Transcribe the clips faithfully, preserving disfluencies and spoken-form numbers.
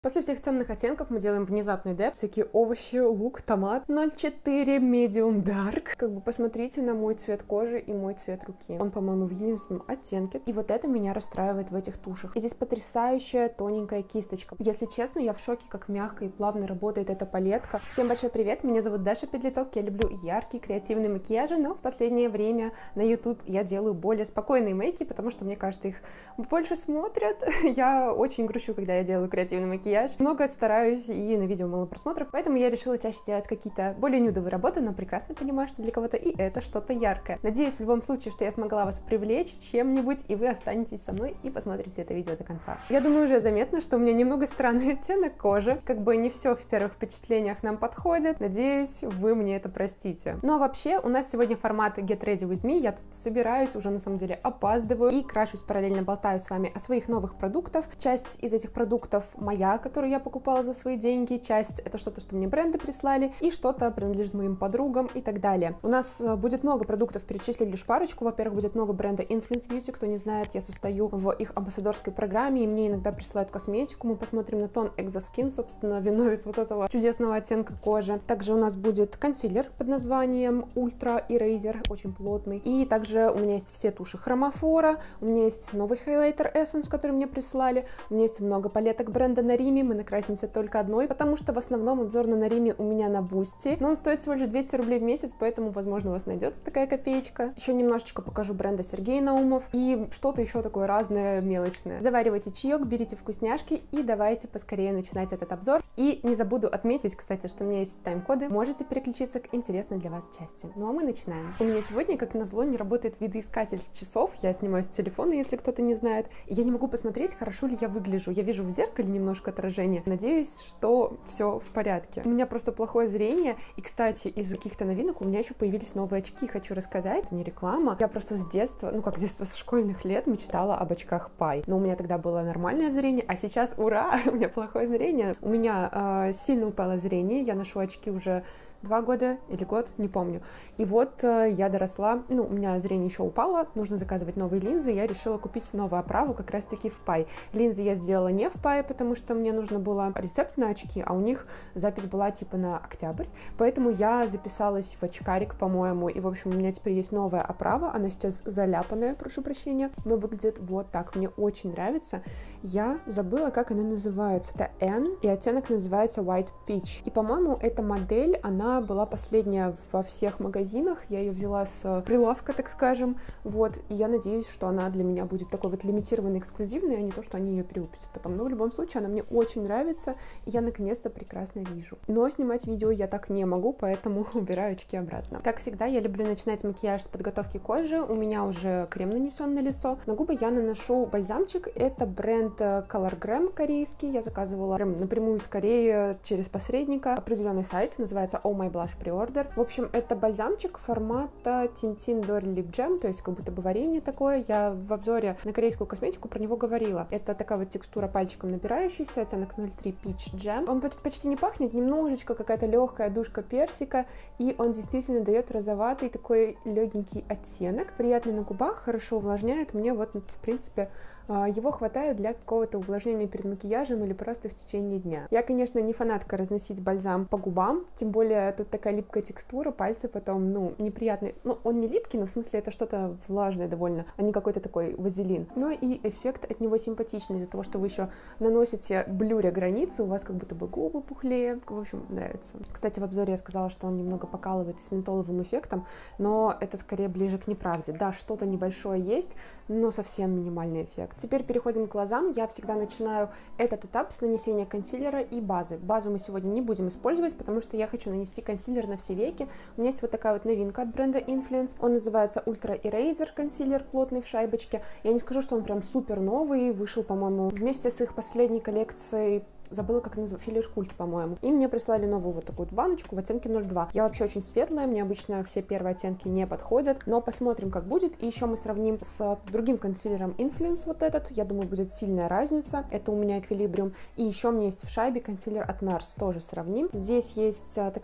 После всех темных оттенков мы делаем внезапный деп, всякие овощи, лук, томат. ноль четыре Medium Dark. Как бы посмотрите на мой цвет кожи и мой цвет руки. Он, по-моему, в единственном оттенке. И вот это меня расстраивает в этих тушах. И здесь потрясающая тоненькая кисточка. Если честно, я в шоке, как мягко и плавно работает эта палетка. Всем большой привет, меня зовут Даша Педлиток. Я люблю яркие креативные макияжи, но в последнее время на YouTube я делаю более спокойные мейки, потому что, мне кажется, их больше смотрят. Я очень грущу, когда я делаю креативный макияж. Много стараюсь, и на видео мало просмотров, поэтому я решила чаще делать какие-то более нюдовые работы, но прекрасно понимаю, что для кого-то и это что-то яркое. Надеюсь в любом случае, что я смогла вас привлечь чем-нибудь, и вы останетесь со мной и посмотрите это видео до конца. Я думаю, уже заметно, что у меня немного странный оттенок кожи, как бы не все в первых впечатлениях нам подходит. Надеюсь, вы мне это простите. Ну а вообще, у нас сегодня формат Get Ready With Me, я тут собираюсь, уже на самом деле опаздываю, и крашусь, параллельно болтаю с вами о своих новых продуктах. Часть из этих продуктов моя, которую я покупала за свои деньги, часть это что-то, что мне бренды прислали, и что-то принадлежит моим подругам и так далее. У нас будет много продуктов, перечислю лишь парочку. Во-первых, будет много бренда Influence Beauty, кто не знает, я состою в их амбассадорской программе, и мне иногда присылают косметику, мы посмотрим на тон Exoskin, собственно, виновец вот этого чудесного оттенка кожи. Также у нас будет консилер под названием Ultra Eraser, очень плотный, и также у меня есть все туши Хромофора, у меня есть новый хайлайтер Essence, который мне прислали, у меня есть много палеток бренда Нарими. Мы накрасимся только одной, потому что в основном обзор на Нариме у меня на Бусти, но он стоит всего лишь двести рублей в месяц, поэтому, возможно, у вас найдется такая копеечка. Еще немножечко покажу бренда Сергей Наумов и что-то еще такое разное, мелочное. Заваривайте чаек, берите вкусняшки и давайте поскорее начинать этот обзор. И не забуду отметить, кстати, что у меня есть тайм-коды, можете переключиться к интересной для вас части. Ну а мы начинаем. У меня сегодня, как назло, не работает видоискатель с часов, я снимаю с телефона, если кто-то не знает, и я не могу посмотреть, хорошо ли я выгляжу. Я вижу в зеркале немножко отражение. Надеюсь, что все в порядке. У меня просто плохое зрение. И, кстати, из каких-то новинок у меня еще появились новые очки. Хочу рассказать. Это не реклама. Я просто с детства, ну как с детства, с школьных лет мечтала об очках Пай. Но у меня тогда было нормальное зрение, а сейчас, ура, у меня плохое зрение. У меня э, сильно упало зрение. Я ношу очки уже два года или год, не помню. И вот э, я доросла, ну, у меня зрение еще упало, нужно заказывать новые линзы, я решила купить новую оправу как раз-таки в Пай. Линзы я сделала не в Пай, потому что мне нужно было рецепт на очки, а у них запись была типа на октябрь, поэтому я записалась в очкарик, по-моему, и, в общем, у меня теперь есть новая оправа, она сейчас заляпанная, прошу прощения, но выглядит вот так, мне очень нравится. Я забыла, как она называется. Это N, и оттенок называется White Peach, и, по-моему, эта модель, она была последняя во всех магазинах, я ее взяла с прилавка, так скажем, вот, и я надеюсь, что она для меня будет такой вот лимитированной, эксклюзивной, а не то, что они ее перевыпустят потом, но в любом случае она мне очень нравится, и я наконец-то прекрасно вижу. Но снимать видео я так не могу, поэтому убираю очки обратно. Как всегда, я люблю начинать макияж с подготовки кожи, у меня уже крем нанесен на лицо, на губы я наношу бальзамчик, это бренд Colorgram корейский, я заказывала прям напрямую из Кореи через посредника, определенный сайт, называется Oh My Blush Pre-Order. В общем, это бальзамчик формата Tintin Dory Lip Jam, то есть как будто бы варенье такое. Я в обзоре на корейскую косметику про него говорила. Это такая вот текстура пальчиком набирающаяся, оттенок ноль три Peach Jam. Он почти не пахнет, немножечко какая-то легкая душка персика, и он действительно дает розоватый такой легенький оттенок, приятный на губах, хорошо увлажняет. Мне вот, в принципе, его хватает для какого-то увлажнения перед макияжем или просто в течение дня. Я, конечно, не фанатка разносить бальзам по губам, тем более тут такая липкая текстура, пальцы потом, ну, неприятные. Ну, он не липкий, но в смысле это что-то влажное довольно, а не какой-то такой вазелин. Но и эффект от него симпатичный из-за того, что вы еще наносите, блюря границы, у вас как будто бы губы пухлее. В общем, нравится. Кстати, в обзоре я сказала, что он немного покалывает с ментоловым эффектом, но это скорее ближе к неправде. Да, что-то небольшое есть, но совсем минимальный эффект. Теперь переходим к глазам. Я всегда начинаю этот этап с нанесения консилера и базы. Базу мы сегодня не будем использовать, потому что я хочу нанести консилер на все веки. У меня есть вот такая вот новинка от бренда Influence. Он называется Ultra Eraser консилер, плотный в шайбочке. Я не скажу, что он прям супер новый. Вышел, по-моему, вместе с их последней коллекцией. Забыла, как называется, филлер культ, по-моему. И мне прислали новую вот такую вот баночку в оттенке ноль два. Я вообще очень светлая, мне обычно все первые оттенки не подходят, но посмотрим, как будет. И еще мы сравним с другим консилером Influence, вот этот. Я думаю, будет сильная разница. Это у меня Эквилибриум. И еще у меня есть в шайбе консилер от Nars, тоже сравним. Здесь есть а, такая вот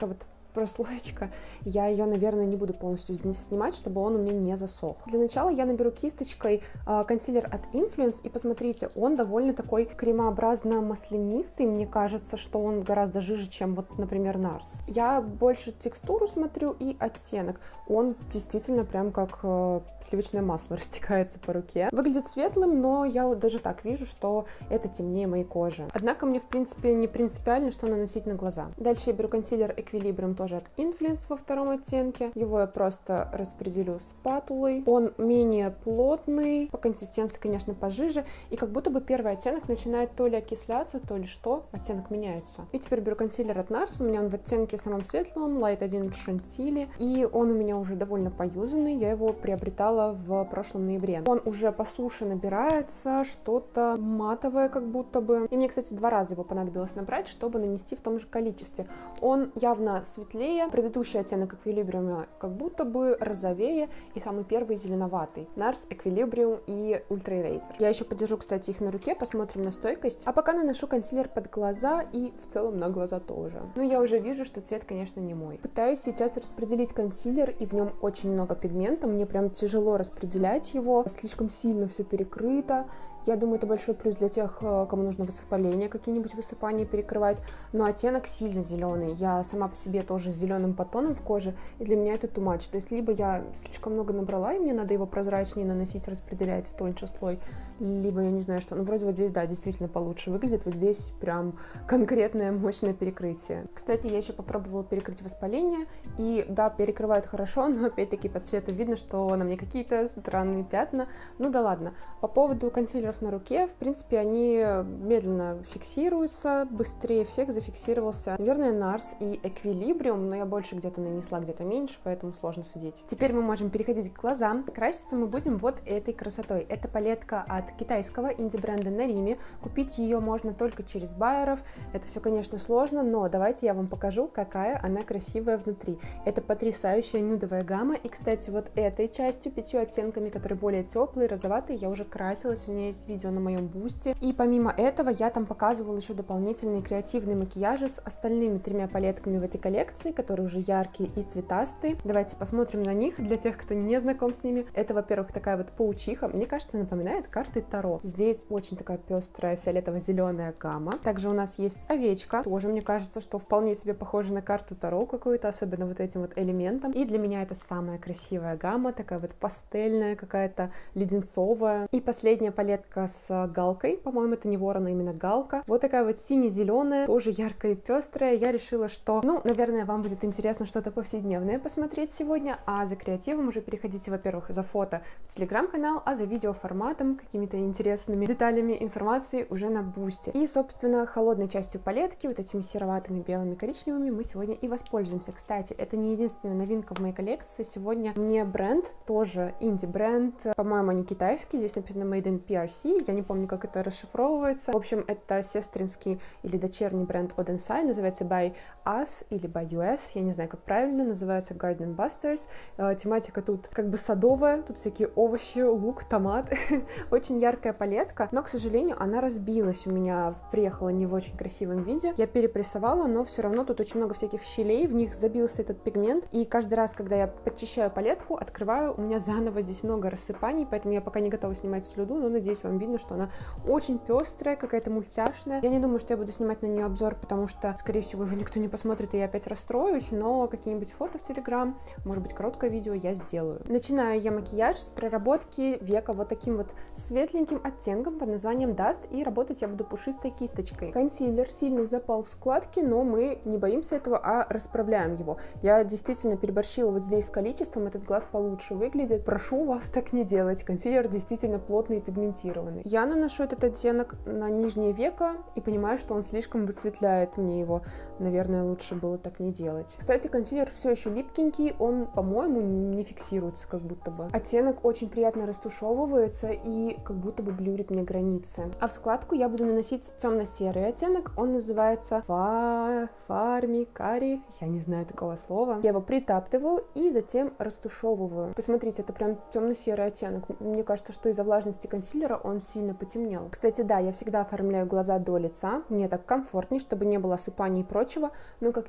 прослоечка, я ее, наверное, не буду полностью снимать, чтобы он у меня не засох. Для начала я наберу кисточкой э, консилер от Influence, и посмотрите, он довольно такой кремообразно-маслянистый, мне кажется, что он гораздо жиже, чем вот, например, Nars. Я больше текстуру смотрю и оттенок. Он действительно прям как э, сливочное масло растекается по руке. Выглядит светлым, но я вот даже так вижу, что это темнее моей кожи. Однако мне, в принципе, не принципиально, что наносить на глаза. Дальше я беру консилер Equilibrium, тоже от Influence во втором оттенке. Его я просто распределю спатулой. Он менее плотный, по консистенции, конечно, пожиже, и как будто бы первый оттенок начинает то ли окисляться, то ли что, оттенок меняется. И теперь беру консилер от Nars, у меня он в оттенке самом светлом, Light один Chantilly, и он у меня уже довольно поюзанный, я его приобретала в прошлом ноябре. Он уже по суше набирается, что-то матовое как будто бы, и мне, кстати, два раза его понадобилось набрать, чтобы нанести в том же количестве. Он явно светлее, предыдущий оттенок Equilibrium как будто бы розовее, и самый первый зеленоватый. Nars, Equilibrium и Ultra Eraser. Я еще подержу, кстати, их на руке, посмотрим на стойкость. А пока наношу консилер под глаза и в целом на глаза тоже. Ну, я уже вижу, что цвет, конечно, не мой. Пытаюсь сейчас распределить консилер, и в нем очень много пигмента. Мне прям тяжело распределять его. Слишком сильно все перекрыто. Я думаю, это большой плюс для тех, кому нужно высыпаления, какие-нибудь высыпания перекрывать. Но оттенок сильно зеленый. Я сама по себе тоже с зеленым подтоном в коже, и для меня это too much. То есть либо я слишком много набрала, и мне надо его прозрачнее наносить, распределять тоньше слой, либо я не знаю что. Ну, вроде вот здесь, да, действительно получше выглядит. Вот здесь прям конкретное мощное перекрытие. Кстати, я еще попробовала перекрыть воспаление, и да, перекрывает хорошо, но опять-таки по цвету видно, что на мне какие-то странные пятна. Ну да ладно. По поводу консилеров на руке, в принципе, они медленно фиксируются, быстрее всех зафиксировался, наверное, Nars и Equilibrium, но я больше где-то нанесла, где-то меньше, поэтому сложно судить. Теперь мы можем переходить к глазам. Краситься мы будем вот этой красотой. Это палетка от китайского инди-бренда Narimi. Купить ее можно только через байеров. Это все, конечно, сложно, но давайте я вам покажу, какая она красивая внутри. Это потрясающая нюдовая гамма, и, кстати, вот этой частью, пятью оттенками, которые более теплые, розоватые, я уже красилась, у меня есть видео на моем бусте. И помимо этого я там показывала еще дополнительные креативные макияжи с остальными тремя палетками в этой коллекции, которые уже яркие и цветастые. Давайте посмотрим на них для тех, кто не знаком с ними. Это, во-первых, такая вот паучиха, мне кажется, напоминает карты Таро. Здесь очень такая пестрая фиолетово-зеленая гамма. Также у нас есть овечка, тоже мне кажется, что вполне себе похожа на карту Таро какую-то, особенно вот этим вот элементом. И для меня это самая красивая гамма, такая вот пастельная, какая-то леденцовая. И последняя палетка с галкой, по-моему, это не ворона, именно галка. Вот такая вот сине-зеленая, тоже яркая и пестрая. Я решила, что, ну, наверное, вам будет интересно что-то повседневное посмотреть сегодня, а за креативом уже переходите, во-первых, за фото в телеграм-канал, а за видеоформатом, какими-то интересными деталями информации уже на бусте. И, собственно, холодной частью палетки, вот этими сероватыми, белыми, коричневыми, мы сегодня и воспользуемся. Кстати, это не единственная новинка в моей коллекции. Сегодня мне бренд, тоже инди-бренд, по-моему, они китайские, здесь написано Made in пи ар си, я не помню, как это расшифровывается. В общем, это сестринский или дочерний бренд от Inside, называется By Us или By ю эс, я не знаю, как правильно, называется Garden Busters. Тематика тут как бы садовая, тут всякие овощи, лук, томат. Очень яркая палетка, но, к сожалению, она разбилась у меня, приехала не в очень красивом виде. Я перепрессовала, но все равно тут очень много всяких щелей, в них забился этот пигмент, и каждый раз, когда я подчищаю палетку, открываю, у меня заново здесь много рассыпаний, поэтому я пока не готова снимать слюду, но надеюсь, вам видно, что она очень пестрая, какая-то мультяшная. Я не думаю, что я буду снимать на нее обзор, потому что, скорее всего, его никто не посмотрит, и я опять расстроюсь, но какие-нибудь фото в Телеграм, может быть, короткое видео я сделаю. Начинаю я макияж с проработки века вот таким вот светленьким оттенком под названием Dust, и работать я буду пушистой кисточкой. Консилер сильный запал в складке, но мы не боимся этого, а расправляем его. Я действительно переборщила вот здесь с количеством, этот глаз получше выглядит. Прошу вас так не делать, консилер действительно плотный и пигментированный. Я наношу этот оттенок на нижнее веко и понимаю, что он слишком высветляет мне его. Наверное, лучше было так не делать. Кстати, консилер все еще липкенький, он, по-моему, не фиксируется как будто бы. Оттенок очень приятно растушевывается и как будто бы блюрит мне границы. А в складку я буду наносить темно-серый оттенок, он называется Фа... Фармикари, я не знаю такого слова. Я его притаптываю и затем растушевываю. Посмотрите, это прям темно-серый оттенок. Мне кажется, что из-за влажности консилера он сильно потемнел. Кстати, да, я всегда оформляю глаза до лица, мне так комфортнее, чтобы не было осыпаний и прочего, но, как видите, этот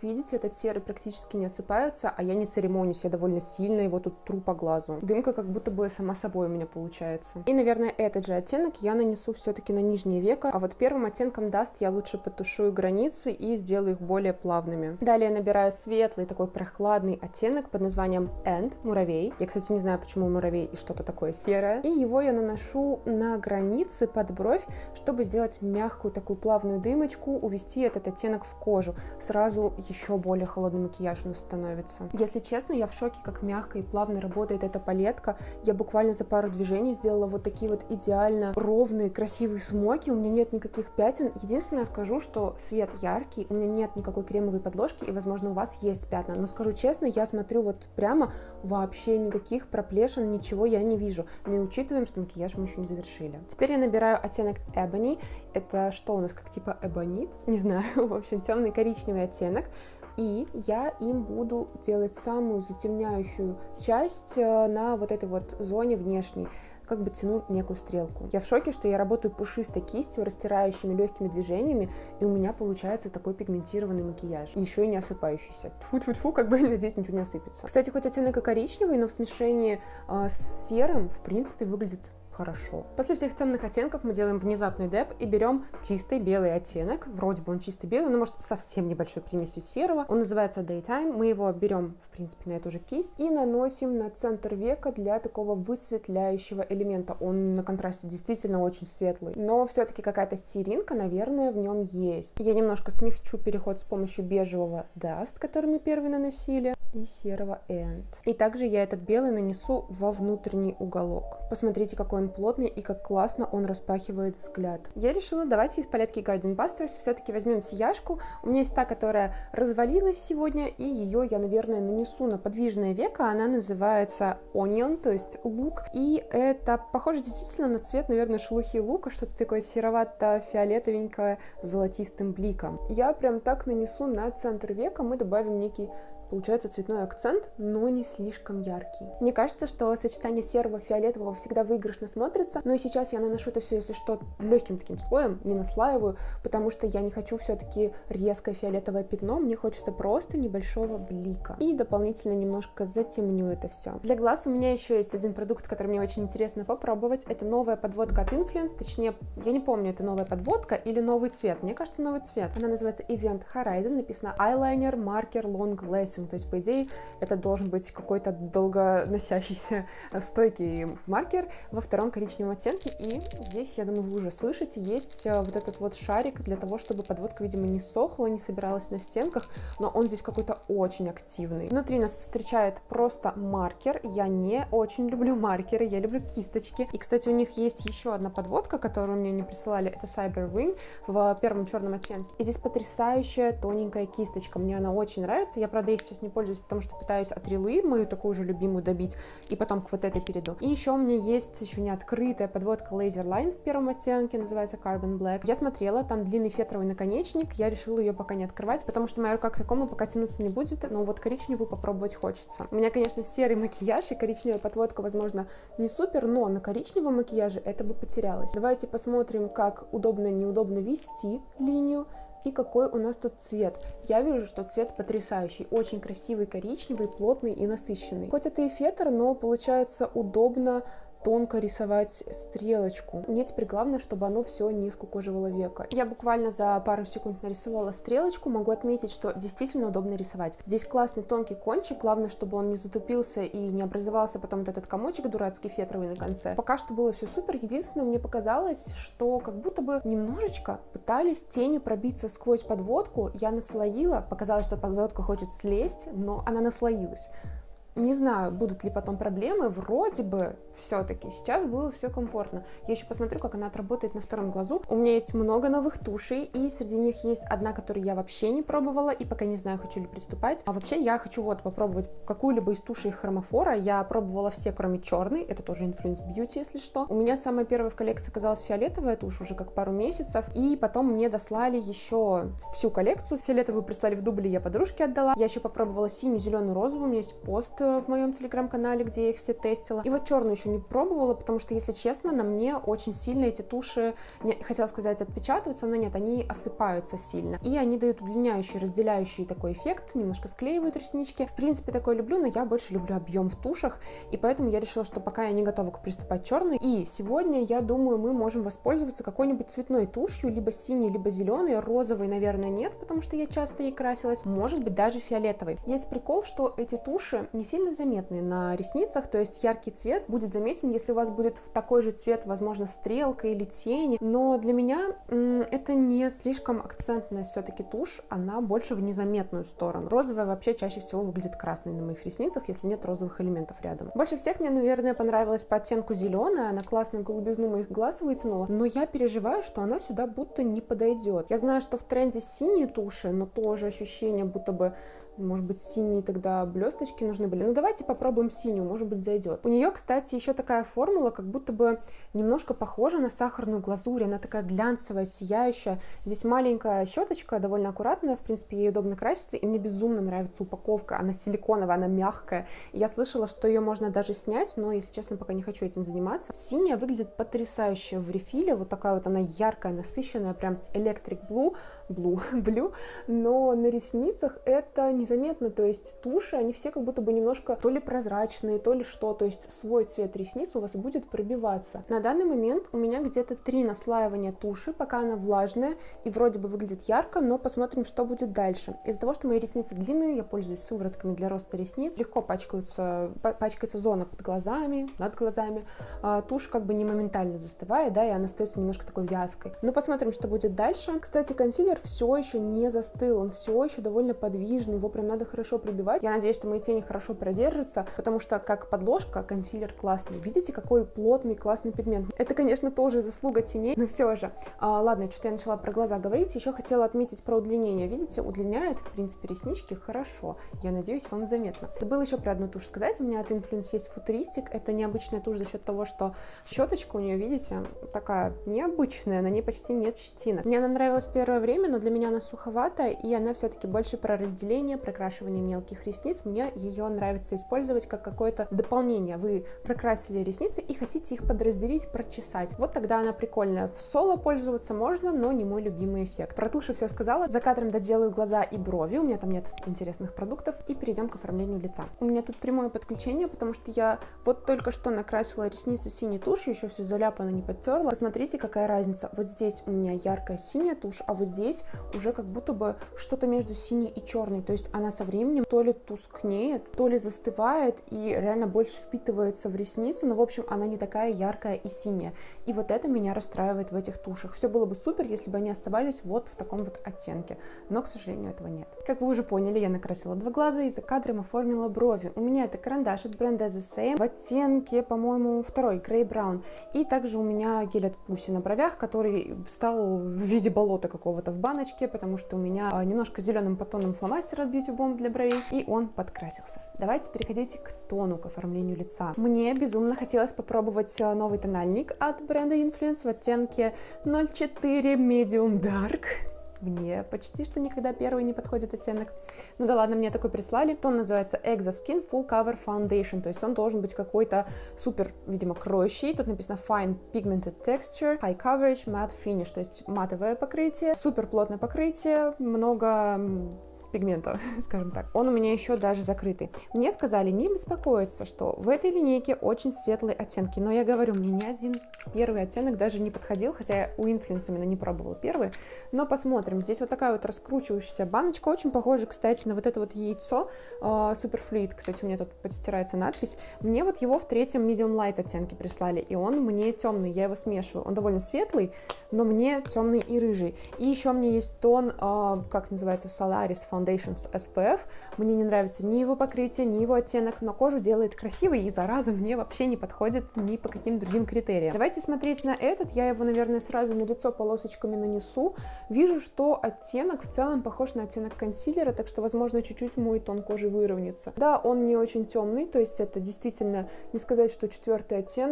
этот серый практически не осыпается, а я не церемонюсь, я довольно сильно его тут тру по глазу. Дымка как будто бы сама собой у меня получается. И, наверное, этот же оттенок я нанесу все-таки на нижнее веко, а вот первым оттенком Dust я лучше подтушую границы и сделаю их более плавными. Далее набираю светлый, такой прохладный оттенок под названием Ant, муравей. Я, кстати, не знаю, почему муравей и что-то такое серое. И его я наношу на границы под бровь, чтобы сделать мягкую такую плавную дымочку, увести этот оттенок в кожу. Сразу еще более холодный макияж у нас становится. Если честно, я в шоке, как мягко и плавно работает эта палетка. Я буквально за пару движений сделала вот такие вот идеально ровные, красивые смоки. У меня нет никаких пятен. Единственное, скажу, что свет яркий, у меня нет никакой кремовой подложки, и, возможно, у вас есть пятна. Но скажу честно, я смотрю вот прямо, вообще никаких проплешин, ничего я не вижу. Но и учитываем, что макияж мы еще не завершили. Теперь я набираю оттенок Ebony. Это что у нас, как типа эбонит? Не знаю. В общем, темный коричневый оттенок. И я им буду делать самую затемняющую часть на вот этой вот зоне внешней, как бы тяну некую стрелку. Я в шоке, что я работаю пушистой кистью, растирающими легкими движениями, и у меня получается такой пигментированный макияж. Еще и не осыпающийся. Тьфу-тьфу-тьфу, как бы, надеюсь, ничего не осыпется. Кстати, хоть оттенок и коричневый, но в смешении э, с серым, в принципе, выглядит хорошо. После всех темных оттенков мы делаем внезапный деп и берем чистый белый оттенок. Вроде бы он чистый белый, но может совсем небольшой примесью серого. Он называется Daytime. Мы его берем, в принципе, на эту же кисть и наносим на центр века для такого высветляющего элемента. Он на контрасте действительно очень светлый, но все-таки какая-то серинка, наверное, в нем есть. Я немножко смягчу переход с помощью бежевого Dust, который мы первый наносили, и серого Ant. И также я этот белый нанесу во внутренний уголок. Посмотрите, какой он плотный и как классно он распахивает взгляд. Я решила, давайте из палетки Garden Busters все-таки возьмем сияшку. У меня есть та, которая развалилась сегодня, и ее я, наверное, нанесу на подвижное веко. Она называется Onion, то есть лук. И это похоже действительно на цвет, наверное, шелухи лука, что-то такое серовато-фиолетовенькое с золотистым бликом. Я прям так нанесу на центр века, мы добавим некий, получается, цветной акцент, но не слишком яркий. Мне кажется, что сочетание серого и фиолетового всегда выигрышно смотрится, но и сейчас я наношу это все, если что, легким таким слоем, не наслаиваю, потому что я не хочу все-таки резкое фиолетовое пятно, мне хочется просто небольшого блика. И дополнительно немножко затемню это все. Для глаз у меня еще есть один продукт, который мне очень интересно попробовать. Это новая подводка от Influence, точнее, я не помню, это новая подводка или новый цвет. Мне кажется, новый цвет. Она называется Event Horizon, написано Eyeliner Marker Long Lasting. То есть, по идее, это должен быть какой-то долгоносящийся стойкий маркер во втором коричневом оттенке. И здесь, я думаю, вы уже слышите, есть вот этот вот шарик для того, чтобы подводка, видимо, не сохла, не собиралась на стенках, но он здесь какой-то очень активный. Внутри нас встречает просто маркер. Я не очень люблю маркеры, я люблю кисточки. И, кстати, у них есть еще одна подводка, которую мне не присылали, это Cyber Wing в первом черном оттенке. И здесь потрясающая тоненькая кисточка, мне она очень нравится. Я, правда, сейчас не пользуюсь, потому что пытаюсь от Рилуи мою такую же любимую добить, и потом к вот этой перейду. И еще у меня есть еще не открытая подводка Laser Line в первом оттенке, называется Carbon Black. Я смотрела, там длинный фетровый наконечник, я решила ее пока не открывать, потому что моя рука к такому пока тянуться не будет, но вот коричневую попробовать хочется. У меня, конечно, серый макияж, и коричневая подводка, возможно, не супер, но на коричневом макияже это бы потерялось. Давайте посмотрим, как удобно-неудобно вести линию. И какой у нас тут цвет. Я вижу, что цвет потрясающий, очень красивый, коричневый, плотный и насыщенный. Хоть это и фетр, но получается удобно тонко рисовать стрелочку. Мне теперь главное, чтобы оно все не скукоживало века. Я буквально за пару секунд нарисовала стрелочку, могу отметить, что действительно удобно рисовать. Здесь классный тонкий кончик, главное, чтобы он не затупился и не образовался потом вот этот комочек дурацкий фетровый на конце. Пока что было все супер, единственное, мне показалось, что как будто бы немножечко пытались тени пробиться сквозь подводку, я наслоила, показалось, что подводка хочет слезть, но она наслоилась. Не знаю, будут ли потом проблемы, вроде бы все-таки сейчас было все комфортно. Я еще посмотрю, как она отработает на втором глазу. У меня есть много новых тушей, и среди них есть одна, которую я вообще не пробовала, и пока не знаю, хочу ли приступать. А вообще я хочу вот попробовать какую-либо из тушей хромофора. Я пробовала все, кроме черной, это тоже Influence Beauty, если что. У меня самая первая в коллекции оказалась фиолетовая тушь уже как пару месяцев, и потом мне дослали еще всю коллекцию. Фиолетовую прислали в дубле, я подружке отдала. Я еще попробовала синюю, зеленую, розовую, у меня есть пост в моем телеграм-канале, где я их все тестила. И вот черную еще не пробовала, потому что, если честно, на мне очень сильно эти туши, не, хотела сказать, отпечатываются, но нет, они осыпаются сильно. И они дают удлиняющий, разделяющий такой эффект, немножко склеивают реснички. В принципе, такое люблю, но я больше люблю объем в тушах, и поэтому я решила, что пока я не готова приступать к черной. И сегодня, я думаю, мы можем воспользоваться какой-нибудь цветной тушью, либо синей, либо зеленой. Розовой, наверное, нет, потому что я часто ей красилась. Может быть, даже фиолетовой. Есть прикол, что эти туши не сильно заметны на ресницах, то есть яркий цвет будет заметен, если у вас будет в такой же цвет, возможно, стрелка или тени. Но для меня м, это не слишком акцентная все-таки тушь, она больше в незаметную сторону. Розовая вообще чаще всего выглядит красной на моих ресницах, если нет розовых элементов рядом. Больше всех мне, наверное, понравилась по оттенку зеленая, она классную голубизну моих глаз вытянула, но я переживаю, что она сюда будто не подойдет. Я знаю, что в тренде синие туши, но тоже ощущение, будто бы, может быть, синие тогда блесточки нужны были. Ну, давайте попробуем синюю, может быть, зайдет. У нее, кстати, еще такая формула, как будто бы немножко похожа на сахарную глазурь. Она такая глянцевая, сияющая. Здесь маленькая щеточка, довольно аккуратная. В принципе, ей удобно краситься. И мне безумно нравится упаковка. Она силиконовая, она мягкая. И я слышала, что ее можно даже снять, но, если честно, пока не хочу этим заниматься. Синяя выглядит потрясающе в рефиле. Вот такая вот она яркая, насыщенная, прям Electric Blue, Blue, Blue. Но на ресницах это не заметно, то есть туши, они все как будто бы немножко то ли прозрачные, то ли что, то есть свой цвет ресниц у вас будет пробиваться. На данный момент у меня где-то три наслаивания туши, пока она влажная и вроде бы выглядит ярко, но посмотрим, что будет дальше. Из-за того, что мои ресницы длинные, я пользуюсь сыворотками для роста ресниц, легко пачкаются, пачкается зона под глазами, над глазами, а, тушь как бы не моментально застывает, да, и она остается немножко такой вязкой. Но посмотрим, что будет дальше. Кстати, консилер все еще не застыл, он все еще довольно подвижный, его прям надо хорошо прибивать. Я надеюсь, что мои тени хорошо продержатся, потому что как подложка консилер классный. Видите, какой плотный, классный пигмент. Это, конечно, тоже заслуга теней, но все же. А, ладно, что-то я начала про глаза говорить. Еще хотела отметить про удлинение. Видите, удлиняет, в принципе, реснички хорошо. Я надеюсь, вам заметно. Забыла еще про одну тушь сказать. У меня от Influence есть Futuristic. Это необычная тушь за счет того, что щеточка у нее, видите, такая необычная, на ней почти нет щетинок. Мне она нравилась первое время, но для меня она суховатая, и она все-таки больше про разделение, прокрашивание мелких ресниц. Мне ее нравится использовать как какое-то дополнение. Вы прокрасили ресницы и хотите их подразделить, прочесать. Вот тогда она прикольная. В соло пользоваться можно, но не мой любимый эффект. Про туши все сказала. За кадром доделаю глаза и брови. У меня там нет интересных продуктов. И перейдем к оформлению лица. У меня тут прямое подключение, потому что я вот только что накрасила ресницы синей тушью, еще все заляпано, не подтерла. Посмотрите, какая разница. Вот здесь у меня яркая синяя тушь, а вот здесь уже как будто бы что-то между синей и черной. То есть она со временем то ли тускнеет, то ли застывает и реально больше впитывается в ресницу, но в общем она не такая яркая и синяя. И вот это меня расстраивает в этих тушах. Все было бы супер, если бы они оставались вот в таком вот оттенке, но, к сожалению, этого нет. Как вы уже поняли, я накрасила два глаза и за кадром оформила брови. У меня это карандаш от бренда The Same в оттенке, по-моему, второй, Grey Brown. И также у меня гель от Pussy на бровях, который стал в виде болота какого-то в баночке, потому что у меня немножко зеленым подтоном фломастер от Beauty Bomb для бровей, и он подкрасился. Давайте переходить к тону, к оформлению лица. Мне безумно хотелось попробовать новый тональник от бренда Influence в оттенке ноль четыре Medium Dark. Мне почти что никогда первый не подходит оттенок. Ну да ладно, мне такой прислали. Тон называется Exo Skin Full Cover Foundation. То есть он должен быть какой-то супер, видимо, кроющий. Тут написано Fine Pigmented Texture, High Coverage, Matte Finish. То есть матовое покрытие, супер плотное покрытие, много пигмента, скажем так. Он у меня еще даже закрытый. Мне сказали не беспокоиться, что в этой линейке очень светлые оттенки, но я говорю, мне ни один первый оттенок даже не подходил, хотя я у Influence именно не пробовала первый, но посмотрим. Здесь вот такая вот раскручивающаяся баночка, очень похожа, кстати, на вот это вот яйцо Superfluid, кстати, у меня тут подстирается надпись. Мне вот его в третьем Medium Light оттенке прислали, и он мне темный, я его смешиваю. Он довольно светлый, но мне темный и рыжий. И еще мне есть тон, как называется, Solaris Foundations эс пи эф. Мне не нравится ни его покрытие, ни его оттенок, но кожу делает красивой и, зараза, мне вообще не подходит ни по каким другим критериям. Давайте смотреть на этот. Я его, наверное, сразу на лицо полосочками нанесу. Вижу, что оттенок в целом похож на оттенок консилера, так что, возможно, чуть-чуть мой тон кожи выровняется. Да, он не очень темный, то есть это действительно не сказать, что четвертый оттенок.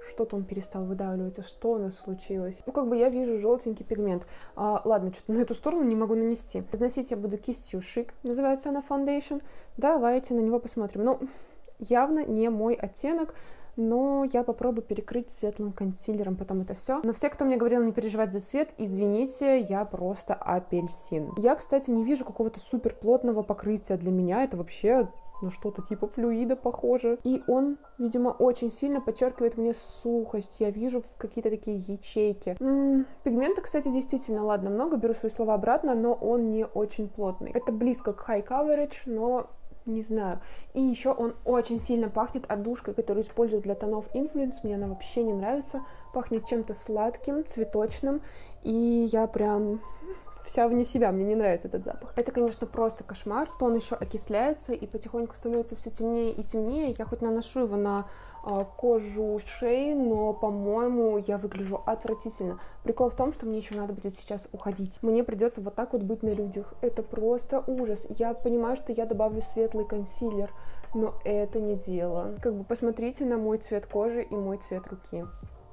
что-то он перестал выдавливаться, что у нас случилось. Ну, как бы я вижу желтенький пигмент. А, ладно, что-то на эту сторону не могу нанести. Наносить я буду кистью Chic, называется она Foundation. Давайте на него посмотрим. Ну, явно не мой оттенок, но я попробую перекрыть светлым консилером потом это все. Но все, кто мне говорил не переживать за цвет, извините, я просто апельсин. Я, кстати, не вижу какого-то супер плотного покрытия. Для меня это вообще на что-то типа флюида похоже. И он, видимо, очень сильно подчеркивает мне сухость. Я вижу какие-то такие ячейки. М-м, пигмента, кстати, действительно, ладно, много, беру свои слова обратно, но он не очень плотный. Это близко к high coverage, но не знаю. И еще он очень сильно пахнет отдушкой, которую используют для тонов Influence. Мне она вообще не нравится. Пахнет чем-то сладким, цветочным. И я прям вся вне себя, мне не нравится этот запах. Это, конечно, просто кошмар. Тон еще окисляется и потихоньку становится все темнее и темнее. Я хоть наношу его на э, кожу шеи, но, по-моему, я выгляжу отвратительно. Прикол в том, что мне еще надо будет сейчас уходить. Мне придется вот так вот быть на людях. Это просто ужас. Я понимаю, что я добавлю светлый консилер, но это не дело. Как бы посмотрите на мой цвет кожи и мой цвет руки.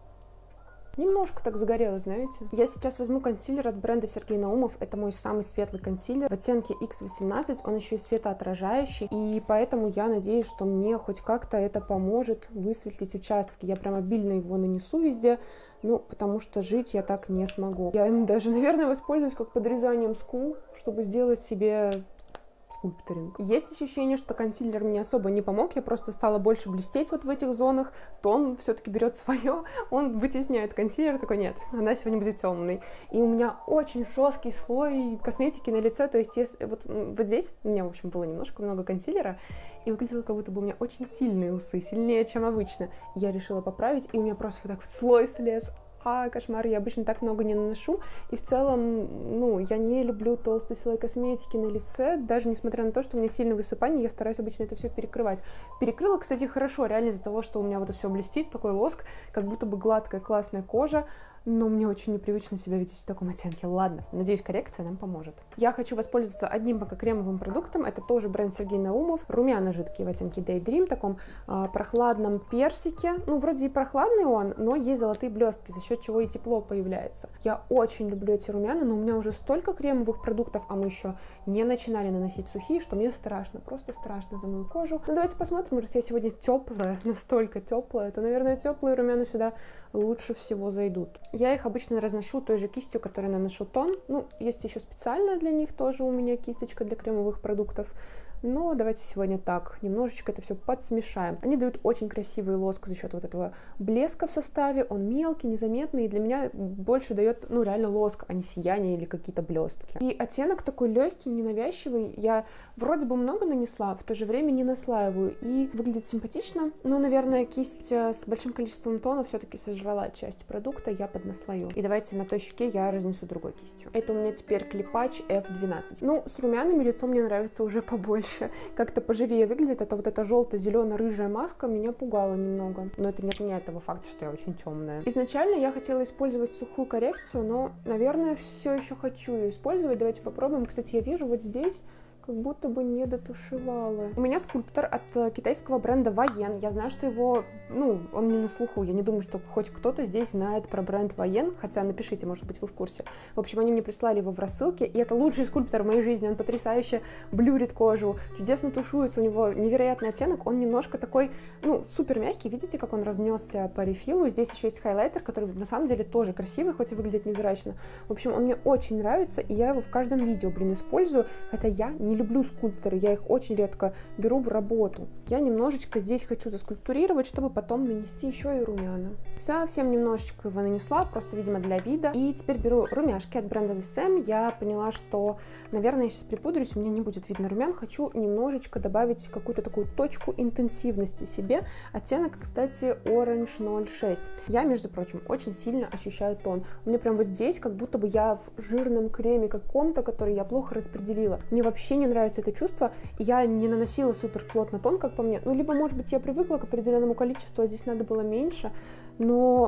Немножко так загорело, знаете. Я сейчас возьму консилер от бренда Сергей Наумов. Это мой самый светлый консилер в оттенке икс восемнадцать. Он еще и светоотражающий. И поэтому я надеюсь, что мне хоть как-то это поможет высветлить участки. Я прям обильно его нанесу везде. Ну, потому что жить я так не смогу. Я им даже, наверное, воспользуюсь как подрезанием скул, чтобы сделать себе скульпторинг. Есть ощущение, что консилер мне особо не помог, я просто стала больше блестеть вот в этих зонах, тон все-таки берет свое, он вытесняет консилер, такой нет, она сегодня будет темной. И у меня очень жесткий слой косметики на лице, то есть если, вот, вот здесь у меня, в общем, было немножко много консилера, и выглядело, как будто бы у меня очень сильные усы, сильнее, чем обычно. Я решила поправить, и у меня просто вот так вот слой слез. А, кошмар, я обычно так много не наношу, и в целом, ну, я не люблю толстый слой косметики на лице, даже несмотря на то, что у меня сильное высыпание, я стараюсь обычно это все перекрывать. Перекрыла, кстати, хорошо, реально из-за того, что у меня вот это все блестит, такой лоск, как будто бы гладкая, классная кожа, но мне очень непривычно себя видеть в таком оттенке. Ладно, надеюсь, коррекция нам поможет. Я хочу воспользоваться одним пока кремовым продуктом, это тоже бренд Сергей Наумов, румяна жидкие в оттенке Daydream, таком а, прохладном персике, ну, вроде и прохладный он, но есть золотые блестки, за счет чего и тепло появляется. Я очень люблю эти румяна, но у меня уже столько кремовых продуктов, а мы еще не начинали наносить сухие, что мне страшно, просто страшно за мою кожу. Ну, давайте посмотрим, раз я сегодня теплая, настолько теплая, то, наверное, теплые румяна сюда лучше всего зайдут. Я их обычно разношу той же кистью, которой наношу тон. Ну, есть еще специальная для них тоже у меня кисточка для кремовых продуктов. Но давайте сегодня так, немножечко это все подсмешаем. Они дают очень красивый лоск за счет вот этого блеска в составе. Он мелкий, незаметный, и для меня больше дает, ну, реально лоск, а не сияние или какие-то блестки. И оттенок такой легкий, ненавязчивый. Я вроде бы много нанесла, в то же время не наслаиваю. И выглядит симпатично. Но, наверное, кисть с большим количеством тона все-таки сожрала часть продукта, я поднаслою. И давайте на той щеке я разнесу другой кистью. Это у меня теперь клипач эф двенадцать. Ну, с румяными лицо мне нравится уже побольше. Как-то поживее выглядит, это вот эта желто-зелено-рыжая маска меня пугала немного, но это не отменяет того факта, что я очень темная. Изначально я хотела использовать сухую коррекцию, но, наверное, все еще хочу ее использовать. Давайте попробуем. Кстати, я вижу вот здесь как будто бы не дотушевала. У меня скульптор от китайского бренда Воен. Я знаю, что его, ну, он не на слуху. Я не думаю, что хоть кто-то здесь знает про бренд Воен, хотя напишите, может быть, вы в курсе. В общем, они мне прислали его в рассылке, и это лучший скульптор в моей жизни. Он потрясающе блюрит кожу, чудесно тушуется, у него невероятный оттенок. Он немножко такой, ну, супер мягкий. Видите, как он разнесся по рефилу? Здесь еще есть хайлайтер, который на самом деле тоже красивый, хоть и выглядит невзрачно. В общем, он мне очень нравится, и я его в каждом видео, блин, использую, хотя я не люблю скульпторы, я их очень редко беру в работу. Я немножечко здесь хочу заскульптурировать, чтобы потом нанести еще и румяна. Совсем немножечко его нанесла, просто, видимо, для вида. И теперь беру румяшки от бренда The Sam. Я поняла, что, наверное, я сейчас припудрюсь, у меня не будет видно румян. Хочу немножечко добавить какую-то такую точку интенсивности себе. Оттенок, кстати, Orange ноль шесть. Я, между прочим, очень сильно ощущаю тон. У меня прям вот здесь, как будто бы я в жирном креме каком-то, который я плохо распределила. Мне вообще не нравится это чувство. Я не наносила супер плотно тон, как по мне. Ну, либо, может быть, я привыкла к определенному количеству, а здесь надо было меньше. Но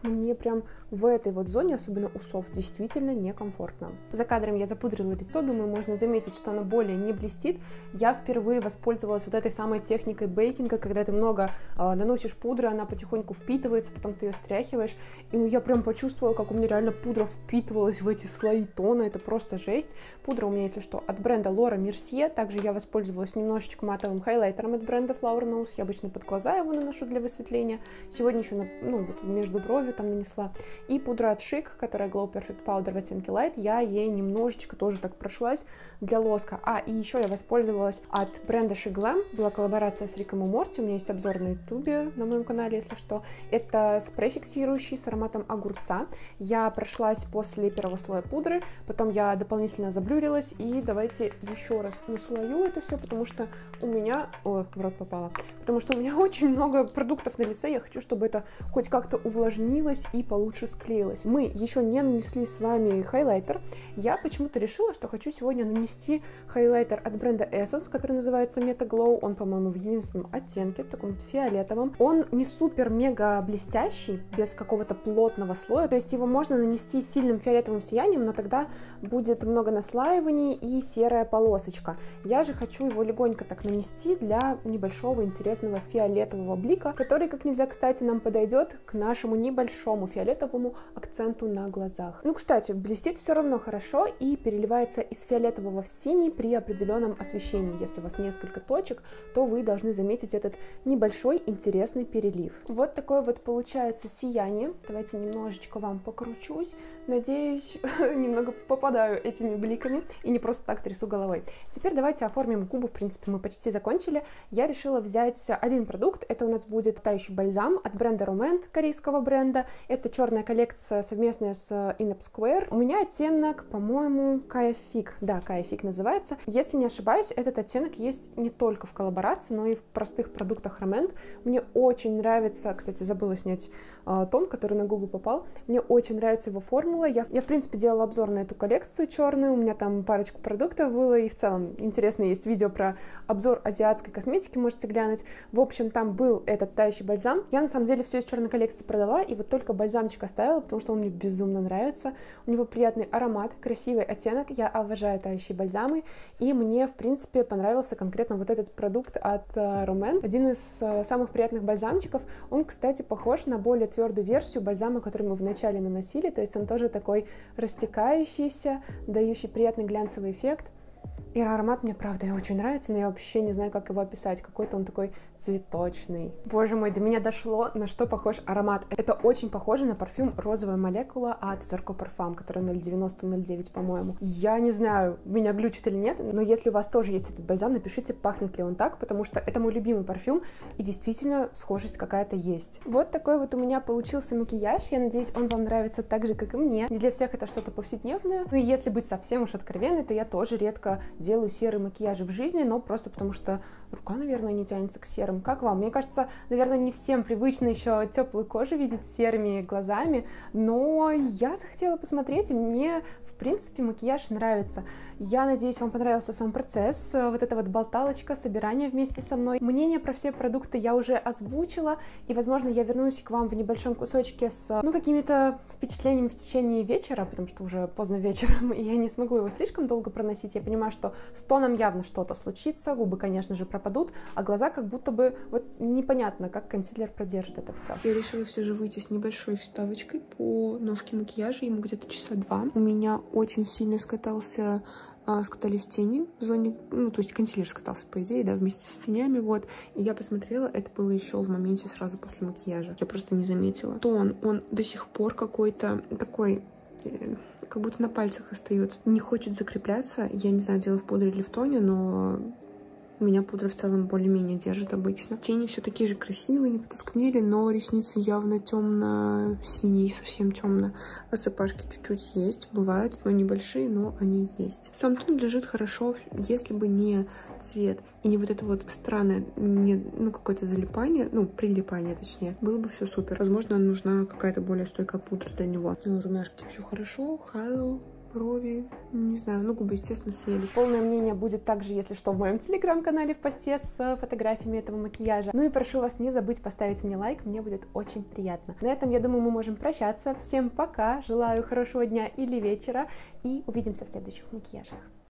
мне прям в этой вот зоне, особенно усов, действительно некомфортно. За кадром я запудрила лицо, думаю, можно заметить, что оно более не блестит. Я впервые воспользовалась вот этой самой техникой бейкинга, когда ты много э, наносишь пудры, она потихоньку впитывается, потом ты ее стряхиваешь, и ну, я прям почувствовала, как у меня реально пудра впитывалась в эти слои тона, это просто жесть. Пудра у меня, если что, от бренда Laura Mercier, также я воспользовалась немножечко матовым хайлайтером от бренда Flower Nose, я обычно под глаза его наношу для высветления, сегодня еще на, ну, вот между бровью там нанесла, и пудра от Chic, которая Glow Perfect Powder в оттенке Light, я ей немножечко тоже так прошлась для лоска. А, и еще я воспользовалась от бренда She Glam, была коллаборация с Риком и Морти, у меня есть обзор на ютубе, на моем канале, если что. Это спрей фиксирующий с ароматом огурца. Я прошлась после первого слоя пудры, потом я дополнительно заблюрилась, и давайте еще раз наслою это все, потому что у меня... О, в рот попало. Потому что у меня очень много продуктов на лице, я хочу, чтобы это хоть как-то увлажнилось и получше склеилось. Мы еще не нанесли с вами хайлайтер. Я почему-то решила, что хочу сегодня нанести хайлайтер от бренда Essence, который называется Meta Glow. Он, по-моему, в единственном оттенке, таком вот фиолетовом. Он не супер-мега блестящий, без какого-то плотного слоя, то есть его можно нанести сильным фиолетовым сиянием, но тогда будет много наслаиваний и серая полосочка. Я же хочу его легонько так нанести для небольшого интересного фиолетового блика, который, как нельзя кстати, нам подойдет к нашему небольшому фиолетовому акценту на глазах. Ну, кстати, блестит все равно хорошо и переливается из фиолетового в синий при определенном освещении. Если у вас несколько точек, то вы должны заметить этот небольшой интересный перелив. Вот такое вот получается сияние. Давайте немножечко вам покручусь. Надеюсь, немного попадаю этими бликами и не просто так трясу головой. Теперь давайте оформим губы. В принципе, мы почти закончили. Я решила взять один продукт. Это у нас будет тающий бальзам от бренда Romand, корейского бренда. Это черная коллекция совместная с In Up Square. У меня оттенок, по-моему, Kaya Fig. Да, Kaya Fig называется. Если не ошибаюсь, этот оттенок есть не только в коллаборации, но и в простых продуктах Romand. Мне очень нравится, кстати, забыла снять э, тон, который на губы попал. Мне очень нравится его формула. Я, я, в принципе, делала обзор на эту коллекцию черную. У меня там парочку продуктов было, и в целом интересно есть видео про обзор азиатской косметики, можете глянуть. В общем, там был этот тающий бальзам. Я, на самом деле, все из черной коллекции продала, и вот только бальзамчик оставила, потому что он мне безумно нравится. У него приятный аромат, красивый оттенок. Я обожаю тающие бальзамы, и мне, в принципе, понравился конкретно вот этот продукт от uh, Romand. Один из uh, самых приятных бальзамчиков. Он, кстати, похож на более твердую версию бальзама, который мы вначале наносили, то есть он тоже такой растекающийся, дающий приятный глянцевый эффект. И аромат мне, правда, очень нравится, но я вообще не знаю, как его описать. Какой-то он такой цветочный. Боже мой, до меня дошло, на что похож аромат. Это очень похоже на парфюм «Розовая молекула» от Zarko Parfum, который ноль девяносто ноль девять, по-моему. Я не знаю, меня глючит или нет, но если у вас тоже есть этот бальзам, напишите, пахнет ли он так, потому что это мой любимый парфюм, и действительно схожесть какая-то есть. Вот такой вот у меня получился макияж. Я надеюсь, он вам нравится так же, как и мне. Не для всех это что-то повседневное. Ну и если быть совсем уж откровенной, то я тоже редко делаю серые макияжи в жизни, но просто потому что рука, наверное, не тянется к серым. Как вам? Мне кажется, наверное, не всем привычно еще теплую кожу видеть с серыми глазами, но я захотела посмотреть, и мне, в принципе, макияж нравится. Я надеюсь, вам понравился сам процесс, вот эта вот болталочка, собирание вместе со мной. Мнение про все продукты я уже озвучила, и, возможно, я вернусь к вам в небольшом кусочке с, ну, какими-то впечатлениями в течение вечера, потому что уже поздно вечером, и я не смогу его слишком долго проносить. Я понимаю, что с тоном явно что-то случится, губы, конечно же, пропадут, а глаза как будто бы вот непонятно, как консилер продержит это все. Я решила все же выйти с небольшой вставочкой по ножке макияжа, ему где-то часа два. У меня очень сильно скатался а, скатались тени в зоне, ну, то есть консилер скатался, по идее, да, вместе с тенями, вот. И я посмотрела, это было еще в моменте сразу после макияжа. Я просто не заметила. Тон, он до сих пор какой-то такой, как будто на пальцах остается. Не хочет закрепляться. Я не знаю, дело в пудре или в тоне, но меня пудра в целом более-менее держит обычно. Тени все такие же красивые, не потускнели, но ресницы явно темно-синие, совсем темно. Осыпашки чуть-чуть есть, бывают, но небольшие, но они есть. Сам тон лежит хорошо, если бы не цвет и не вот это вот странное, не, ну, какое-то залипание, ну, прилипание, точнее, было бы все супер. Возможно, нужна какая-то более стойкая пудра для него. Ну, румяшки все хорошо, Хайл брови, не знаю, ну губы, естественно, съели. Полное мнение будет также, если что, в моем телеграм-канале в посте с фотографиями этого макияжа. Ну и прошу вас не забыть поставить мне лайк, мне будет очень приятно. На этом, я думаю, мы можем прощаться. Всем пока, желаю хорошего дня или вечера и увидимся в следующих макияжах.